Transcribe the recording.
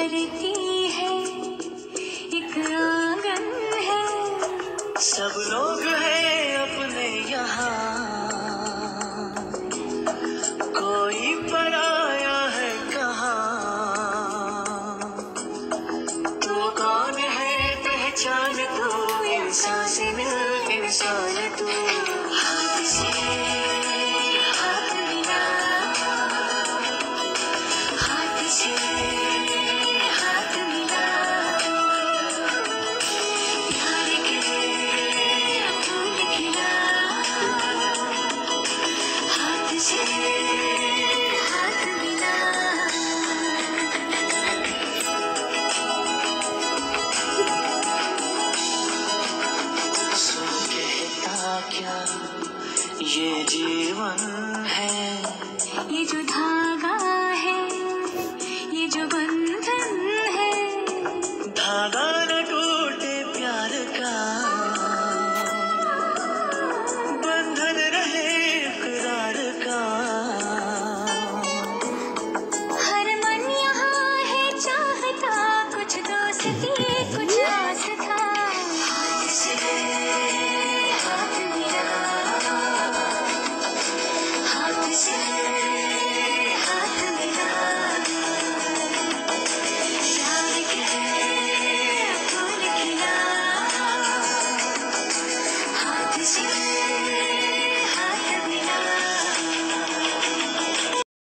धरती है, एक आंगन है, सब लोग हैं अपने यहाँ, कोई पराया है कहाँ। तू कौन है पहचान तू, इंसान से मिल इंसान तू। हाथ से हाथ मिला, हाथ से हाथ मिला, प्यार के फूल खिला, हाथ से हाथ मिला। सुन कहता क्या ये जीवन है, ये जो धार